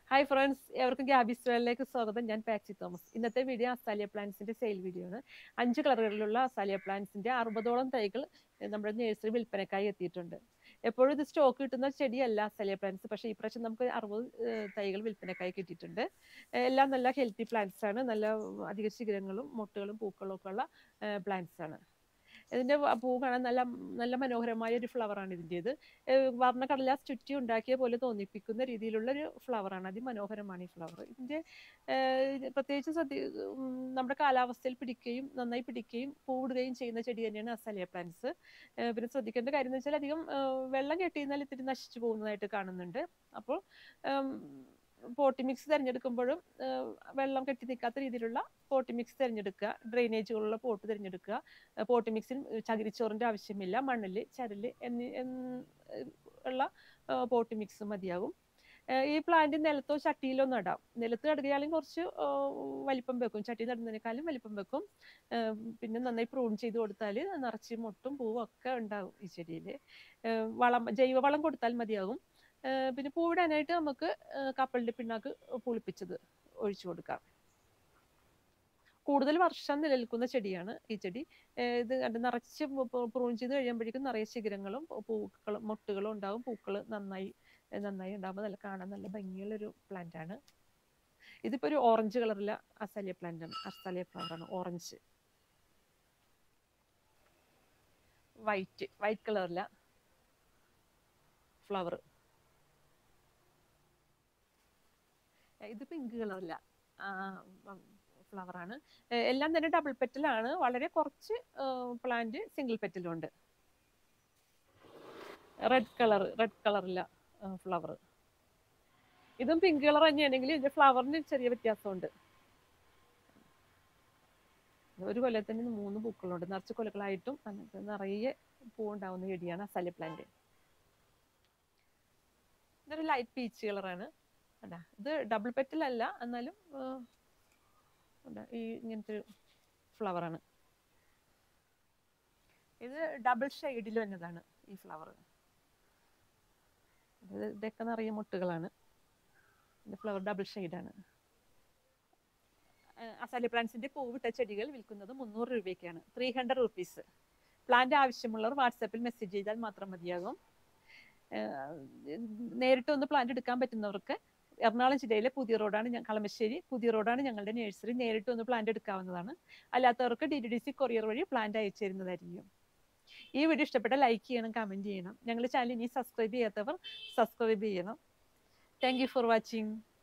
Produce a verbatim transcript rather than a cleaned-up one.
Hi friends, എവർക്കും ഗ്യാബീസ് വേൾഡിലേക്ക് സ്വാഗതം. ഞാൻ പാക്സി തോമസ്. ഇന്നത്തെ വീഡിയോ അസാലിയ പ്ലാന്റ്സിന്റെ സെയിൽ വീഡിയോ ആണ്. അഞ്ച് കളറുകളിലുള്ള അസാലിയ പ്ലാന്റ്സിന്റെ അറുപതോളം തൈകൾ നമ്മുടെ നഴ്സറി വിൽപ്പനക്കായി എത്തിയിട്ടുണ്ട്. എപ്പോഴും ഇത് സ്റ്റോക്ക് കിട്ടുന്ന ചെടിയല്ല അസാലിയ പ്ലാന്റ്സ്, പക്ഷേ ഈ പ്രാവശ്യം നമുക്ക് അറുപത് തൈകൾ വിൽപ്പനക്കായി കിട്ടിയിട്ടുണ്ട്. എല്ലാം നല്ല ഹെൽത്തി പ്ലാന്റ്സ് ആണ്. നല്ല അധിക ശിഖരങ്ങളും മൊട്ടുകളും പൂക്കളും ഒക്കെ ഉള്ള പ്ലാന്റ്സ് ആണ്. ഇതിന്റെ പൂ കാണാൻ നല്ല നല്ല മനോഹരമായ ഒരു ഫ്ലവറാണ് ഇതിൻ്റെത്. വർണ്ണ കടലാസ് ചുറ്റി ഉണ്ടാക്കിയ പോലെ തോന്നിപ്പിക്കുന്ന രീതിയിലുള്ള ഒരു ഫ്ലവറാണ്. അതിമനോഹരമാണ് ഈ ഫ്ലവർ. ഇതിന്റെ പ്രത്യേകിച്ച് ശ്രദ്ധ നമ്മുടെ കാലാവസ്ഥയിൽ പിടിക്കുകയും നന്നായി പിടിക്കുകയും പൂവിടുകയും ചെയ്യുന്ന ചെടി തന്നെയാണ് അസാലിയ പ്ലാന്റ്സ്. പിന്നെ ശ്രദ്ധിക്കേണ്ട കാര്യം എന്ന് വെച്ചാൽ അധികം വെള്ളം കെട്ടിയിരുന്നാൽ ഇത്തിരി നശിച്ചു പോകുന്നതായിട്ട് കാണുന്നുണ്ട്. അപ്പോൾ പോട്ടി മിക്സ് തിരഞ്ഞെടുക്കുമ്പോഴും വെള്ളം കെട്ടി നിൽക്കാത്ത രീതിയിലുള്ള പോട്ടി മിക്സ് തിരഞ്ഞെടുക്കുക. ഡ്രെയിനേജുകളുള്ള പോട്ട് തിരഞ്ഞെടുക്കുക. പോട്ടി മിക്സിൽ ചകിരിച്ചോറിൻ്റെ ആവശ്യമില്ല. മണ്ണിൽ ചരല് എന്നീ ഉള്ള പോട്ടി മിക്സ് മതിയാകും. ഈ പ്ലാന്റ് നിലത്തോ ചട്ടിയിലോ നടാം. നിലത്ത് നടുകയാണെങ്കിൽ കുറച്ച് വലിപ്പം വെക്കും, ചട്ടി നടുന്നതിനേക്കാളും വലിപ്പം വെക്കും. പിന്നെ നന്നായി പ്രൂൺ ചെയ്ത് കൊടുത്താൽ നിറച്ച് മൊട്ടും പൂവും ഒക്കെ ഉണ്ടാകും ഈ ചെടിയിൽ. വളം ജൈവവളം കൊടുത്താൽ മതിയാകും. പിന്നെ പൂവിടാനായിട്ട് നമുക്ക് കപ്പലിൻ്റെ പിണ്ണാക്ക് പുളിപ്പിച്ചത് ഒഴിച്ചു കൊടുക്കാം. കൂടുതൽ വർഷം നിലനിൽക്കുന്ന ചെടിയാണ് ഈ ചെടി. ഇത് കണ്ട് നിറച്ച് പ്രൂൺ ചെയ്ത് കഴിയുമ്പോഴേക്കും നിറയെ ശിഖരങ്ങളും പൂക്കളും മൊട്ടുകളും ഉണ്ടാകും. പൂക്കൾ നന്നായി നന്നായി ഉണ്ടാകുമ്പോൾ നല്ല കാണാൻ നല്ല ഭംഗിയുള്ളൊരു പ്ലാന്റ് ആണ്. ഇതിപ്പോൾ ഒരു ഓറഞ്ച് കളറിലെ അസാലിയ പ്ലാന്റ് ആണ്. അസാലിയ ഫ്ലവറാണ്. ഓറഞ്ച് വൈറ്റ് വൈറ്റ് കളറിലെ ഫ്ലവർ. ഇത് പിങ്ക് കളറില്ല ഫ്ലവറാണ്. എല്ലാം തന്നെ ഡബിൾ പെറ്റലാണ്. വളരെ കുറച്ച് പ്ലാന്റ് സിംഗിൾ പെറ്റലും ഉണ്ട്. റെഡ് കളർ റെഡ് കളറില്ല ഫ്ലവർ. ഇതും പിങ്ക് കളർ തന്നെയാണെങ്കിൽ ഇതിന്റെ ഫ്ലവറിന് ചെറിയ വ്യത്യാസമുണ്ട്. ഒരു കൊല്ലത്തിന് മൂന്ന് പൂക്കളുണ്ട്. നിറച്ച് കൊലകളായിട്ടും നിറയെ പൂവുണ്ടാവുന്ന ചെടിയാണ് അസാലിയ പ്ലാന്റ്. ഇതൊരു ലൈറ്റ് പീച്ച് കളറാണ്. അതാ ഇത് ഡബിൾ പെറ്റലല്ല, എന്നാലും ഈ ഇങ്ങനത്തെ ഒരു ഫ്ലവറാണ്. ഇത് ഡബിൾ ഷെയ്ഡിൽ വന്നതാണ് ഈ ഫ്ലവർ. ഇതൊക്കെ നിറയെ മുട്ടുകളാണ്. ഇതിന്റെ ഫ്ലവർ ഡബിൾ ഷെയ്ഡാണ്. അസാലിയ പ്ലാന്റ്സിന്റെ പൂവിട്ട ചെടികൾ വിൽക്കുന്നത് മുന്നൂറ് രൂപയ്ക്കാണ്. Three hundred rupees. പ്ലാന്റ് ആവശ്യമുള്ളവർ വാട്സാപ്പിൽ മെസ്സേജ് ചെയ്താൽ മാത്രം മതിയാകും. നേരിട്ട് ഒന്ന് പ്ലാന്റ് എടുക്കാൻ പറ്റുന്നവർക്ക് എറണാകുളം ജില്ലയിലെ പുതിയ റോഡാണ്, കളമശ്ശേരി പുതിയ റോഡാണ് ഞങ്ങളുടെ നഴ്സറി. നേരിട്ട് ഒന്ന് പ്ലാന്റ് എടുക്കാവുന്നതാണ്. അല്ലാത്തവർക്ക് D T D C courier വഴി പ്ലാന്റ് അയച്ചു തരുന്നതായിരിക്കും. ഈ വീഡിയോ ഇഷ്ടപ്പെട്ട ലൈക്ക് ചെയ്യണം, കമന്റ് ചെയ്യണം. ഞങ്ങളുടെ ചാനൽ ഇനി സബ്സ്ക്രൈബ് ചെയ്യാത്തവർ സബ്സ്ക്രൈബ് ചെയ്യണം. Thank you for watching.